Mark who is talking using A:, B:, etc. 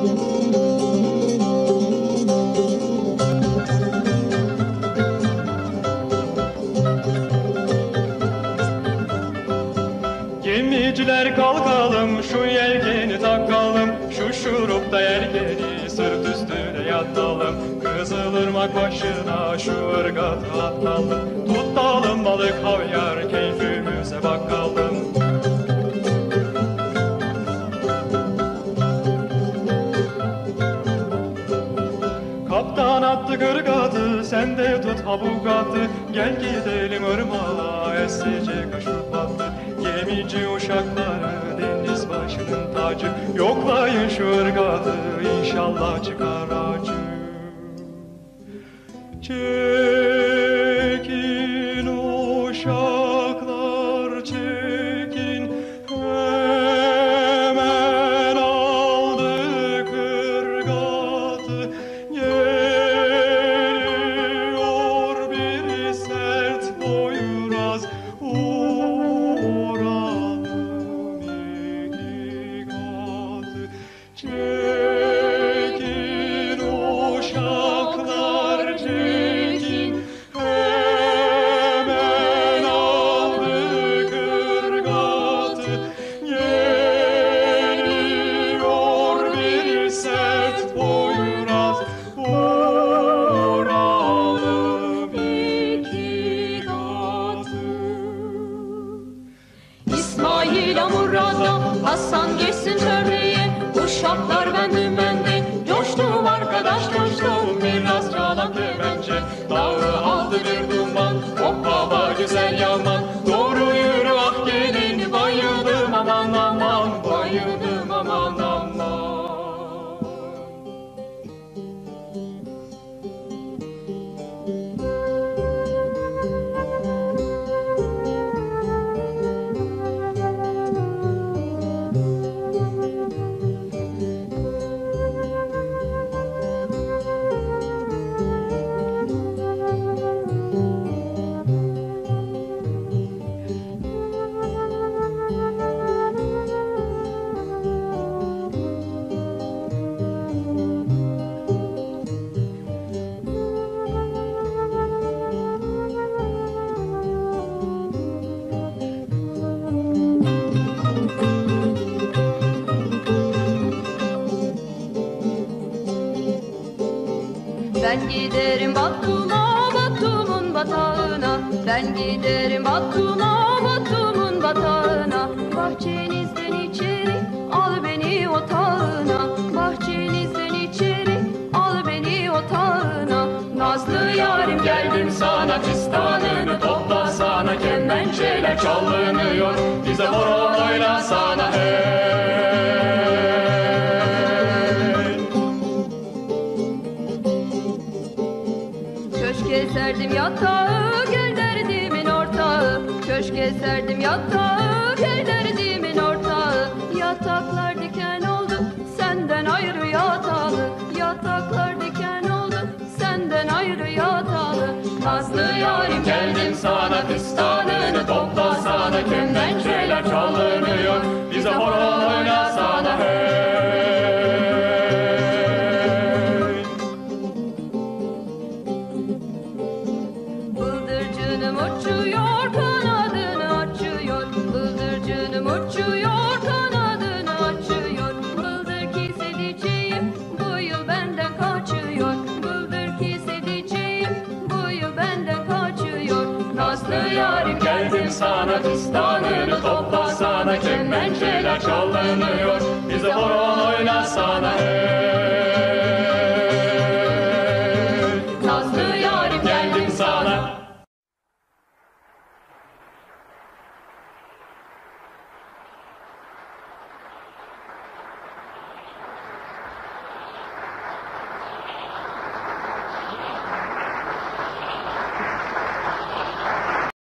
A: Gemiciler kalkalım, şu yelkeni takalım, şu şurupta yelkeni sırt üstüne yatalım. Kızılırmak başına şu ırgatı atalım, tutalım balık havyar keyfimize bakalım. Kaptan attı gırgatı, sen de tut habugatı, gel gidelim ırmağa esecek aşık battı. Gemici uşakları deniz başının tacı, yoklayın şu ırgatı inşallah çıkar acı. Çekin uşaklar çekin, hemen aldık ırgatı. Geliyor bir sert boyraz, çekin uşaklar çekin, hemen aldık ırgatı. Geliyor bir sert boyraz, vuralım iki katı.
B: İsmail'a Murat'a Hasan geçsin töreye, uşaklar bendi coştum arkadaş coştum, biraz çalan kemençe dağı aldı bir duman. Hoppala güzel yaman, doğru yürü ah gelin, bayıldım aman aman, bayıldım aman aman.
C: Ben giderim Batum'a, Batum'un batağına. Ben giderim Batum'a, Batum'un batağına. Bahçenizden içeri al beni otağına. Bahçenizden içeri al beni otağına.
B: Nazlı yarim geldim sana, fistanını topla sana, kemençeler çalınıyor, bize horon oynasana hey.
C: Köşke serdim yatağı, gel derdimin ortağı. Köşke serdim yatağı, gel derdimin ortağı. Yataklar diken oldu, senden ayrı yatağı. Yataklar diken oldu, senden ayrı yatağı.
B: Nazlı yarim geldim sana, fistanını topla sana, kemençeler çalınıyor, bize horon oynasana hey.
C: Bıldırcınım uçuyor, kanadını açıyor. Bıldırcınım uçuyor, kanadını açıyor. Bıldır ki sevdiceğim, bu yıl benden kaçıyor. Bıldır ki sevdiceğim, bu yıl benden kaçıyor.
B: Nazlı yarim geldim sana, fistanını topla sana, kemençeler çalınıyor,